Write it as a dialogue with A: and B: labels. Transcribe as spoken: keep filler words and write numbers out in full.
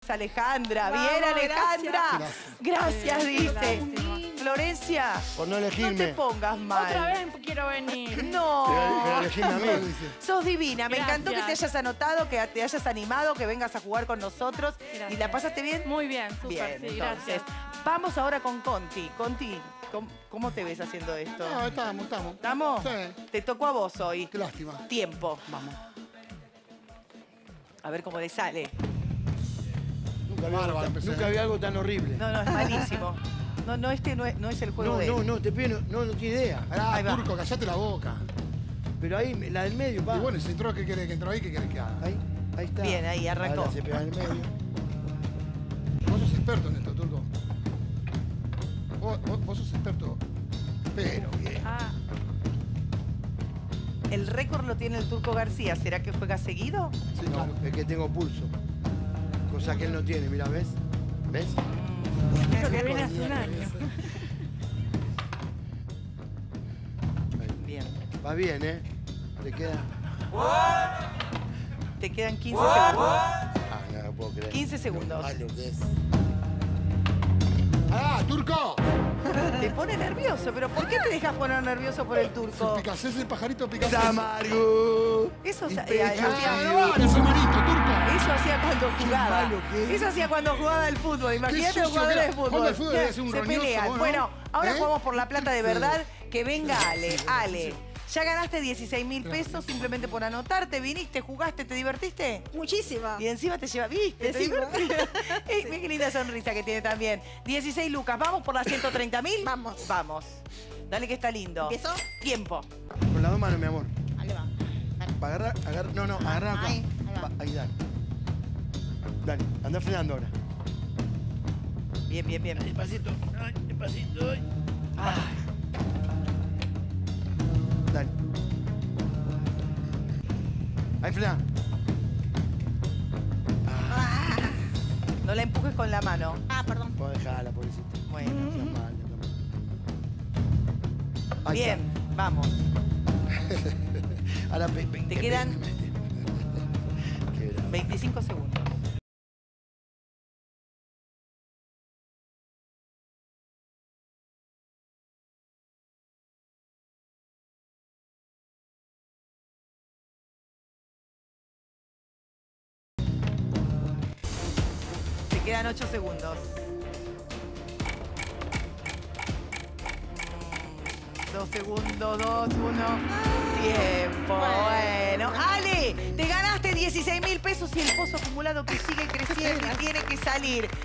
A: Alejandra,
B: Vamos,
A: bien Alejandra.
B: Gracias,
A: Gracias dice.
B: Lástima.
A: Florencia,
C: Por no
A: no
C: elegirme.
A: te pongas mal.
B: Otra vez quiero venir.
A: No.
C: Pero, pero elegime a mí.
A: Sos divina. Me
B: Gracias.
A: encantó que te hayas anotado, que te hayas animado, que vengas a jugar con nosotros.
B: Gracias.
A: ¿Y la pasaste bien?
B: Muy bien, súper,
A: Bien,
B: sí,
A: entonces.
B: gracias.
A: Vamos ahora con Conti. Conti, ¿cómo, cómo te ves haciendo esto?
D: No, estamos, estamos.
A: ¿Estamos?
D: Sí.
A: Te tocó a vos hoy.
D: Qué lástima.
A: Tiempo.
D: Vamos.
A: A ver cómo le sale.
C: Nunca había,
D: Bárbaro,
C: algo, tan,
D: empecé.
C: nunca había algo tan horrible.
A: No, no, es malísimo. No, no, este no es, no es el juego
C: No,
A: de
C: no,
A: él.
C: no, te pido, no, no tiene idea.
D: Ah,
A: Ahí va.
D: Turco, callate la boca.
C: Pero ahí, la del medio, pa.
D: Y bueno, si entró, ¿qué quiere que entró ahí? ¿Qué quiere que haga?
C: Ahí, ahí está.
A: Bien, ahí, arrancó.
C: Ahora se pega en el medio.
D: Vos sos experto en esto, Turco. Vos, vos, vos sos experto. Pero bien.
B: Ah,
A: El récord lo tiene el Turco García. ¿Será que juega seguido?
D: Sí,
C: No,
D: claro.
C: es que tengo pulso. Cosa que él no tiene, mira, ¿ves? ¿Ves?
B: eso que viene hace un año.
C: Ahí.
A: Bien.
C: Va bien, ¿eh? Te queda...
A: Te quedan quince segundos.
C: Ah, no lo puedo creer.
A: quince segundos.
C: Lo malo que es.
D: ¡Ah, Turco!
A: Te pone nervioso, pero ¿por qué te dejas poner nervioso por el Turco?
D: Picacés el pajarito, picacés.
C: ¡Samargo!
A: Eso,
C: Y
A: sa-
C: pecho,
A: eh, hacía-
D: Ah, no vale, Samarito, Turco.
A: eso hacía cuando jugaba.
C: malo que es.
A: Eso hacía cuando jugaba al fútbol. Imagínate los
D: sucio
A: jugadores
D: que
A: de
D: era.
A: fútbol.
D: Jugando al fútbol debe ser un
A: Se
D: roñoso,
A: pelean.
D: vos, ¿no?
A: Bueno, ahora
D: ¿Eh?
A: jugamos por la plata de verdad. Que venga Ale.
D: Sí,
A: Ale. Ya ganaste dieciséis mil pesos simplemente por anotarte. Viniste, jugaste, ¿te divertiste?
E: Muchísimo.
A: Y encima te lleva, ¿viste? ¿Te
E: Encima.
A: divertiste? Eh, Mira qué linda sonrisa que tiene también. dieciséis lucas. ¿Vamos por las ciento treinta mil?
E: Vamos.
A: Vamos. Dale que está lindo.
E: ¿Empiezo?
A: Tiempo.
C: Con las dos manos, mi amor.
E: Ahí va. Dale.
C: Para agarrar, agarrar... No, no, agarrar acá.
E: Ahí, ahí va.
C: Va, ahí, dale. Dale, anda frenando ahora.
A: Bien, bien, bien.
C: Despacito, ay, despacito, ay.
A: Ay,
C: Dale. Ahí frena.
A: no la empujes con la mano.
E: Ah, perdón.
C: Puedo dejarla, pobrecita.
A: Bueno.
C: No seas mal, no seas mal. Ahí
A: Bien, vamos.
C: está. Ahora pe- pe-
A: Te
C: pe-
A: quedan
C: Qué bravo.
A: veinticinco segundos. Te quedan ocho segundos. Mm, Dos segundos, dos, uno. Tiempo. Bueno. Ale, te ganaste dieciséis mil pesos y el pozo acumulado que sigue creciendo y tiene que salir.